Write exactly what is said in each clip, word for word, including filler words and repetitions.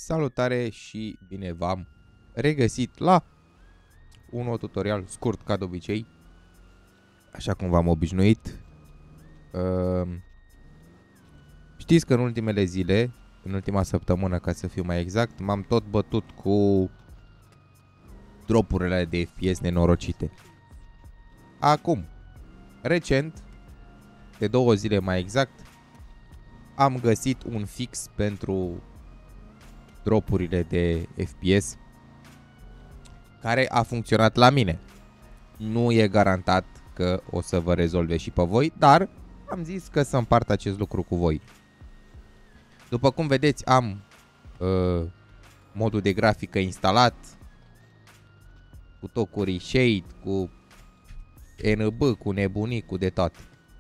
Salutare și bine v-am regăsit la un nou tutorial scurt ca de obicei, așa cum v-am obișnuit. Uh, știți că în ultimele zile, în ultima săptămână ca să fiu mai exact, m-am tot bătut cu dropurile de F P S nenorocite. Acum, recent, de două zile mai exact, am găsit un fix pentru dropurile de F P S care a funcționat la mine. Nu e garantat că o să vă rezolve și pe voi, dar am zis că să împart acest lucru cu voi. După cum vedeți, am uh, modul de grafică instalat, cu tocuri shade, cu N B, cu nebunii, cu de toate.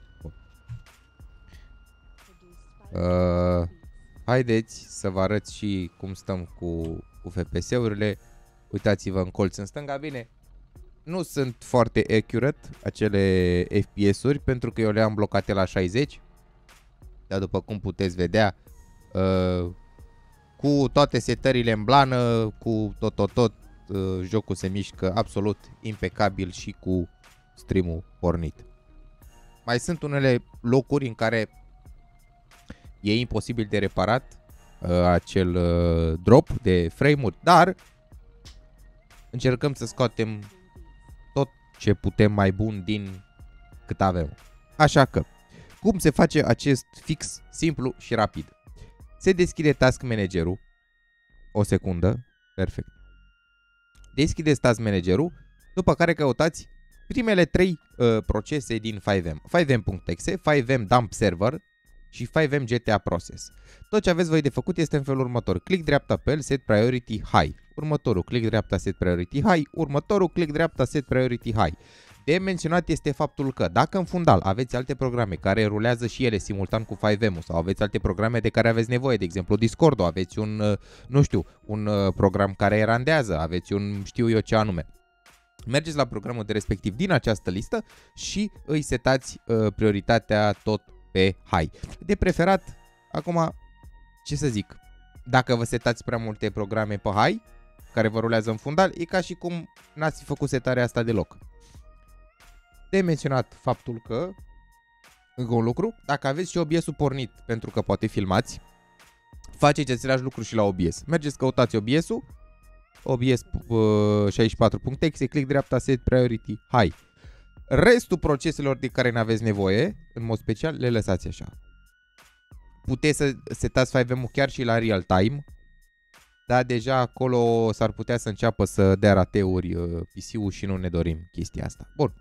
Uh, haideți să vă arăt și cum stăm cu, cu F P S-urile. Uitați-vă în colț în stânga. Bine, nu sunt foarte accurate acele F P S-uri pentru că eu le-am blocate la șaizeci. Dar după cum puteți vedea, uh, cu toate setările în blană, cu tot, tot, tot, uh, jocul se mișcă absolut impecabil și cu stream-ul pornit. Mai sunt unele locuri în care e imposibil de reparat uh, acel uh, drop de frame-uri, dar încercăm să scoatem tot ce putem mai bun din cât avem. Așa că, cum se face acest fix simplu și rapid? Se deschide Task Manager-ul. O secundă. Perfect. Deschideți Task Manager-ul, după care căutați primele trei uh, procese din five M. five M.exe, five M Dump Server și five M G T A Process. Tot ce aveți voi de făcut este în felul următor. Click dreapta pe el, Set Priority High. Următorul, click dreapta, Set Priority High. Următorul, click dreapta, Set Priority High. De menționat este faptul că dacă în fundal aveți alte programe care rulează și ele simultan cu five M-ul sau aveți alte programe de care aveți nevoie, de exemplu Discord-ul, aveți un, nu știu, un program care randează, aveți un știu eu ce anume. Mergeți la programul de respectiv din această listă și îi setați uh, prioritatea tot pe high. De preferat, acum, ce să zic, dacă vă setați prea multe programe pe high, care vă rulează în fundal, e ca și cum n-ați făcut setarea asta deloc. De menționat faptul că, încă un lucru, dacă aveți și O B S-ul pornit, pentru că poate filmați, faceți același lucru și la O B S. Mergeți, căutați O B S-ul, O B S uh, șaizeci și patru.exe, click dreapta, Set Priority High. Restul proceselor de care n-aveți nevoie, în mod special, le lăsați așa. Puteți să setați five M-ul chiar și la real time, dar deja acolo s-ar putea să înceapă să dea rateuri uh, P C-ul și nu ne dorim chestia asta. Bun.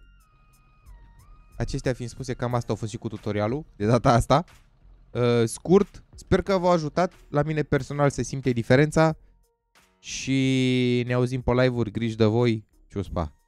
Acestea fiind spuse, cam asta a fost și cu tutorialul de data asta. Uh, scurt, sper că v-a ajutat. La mine personal se simte diferența și ne auzim pe live-uri. Griji de voi. Ciuspa!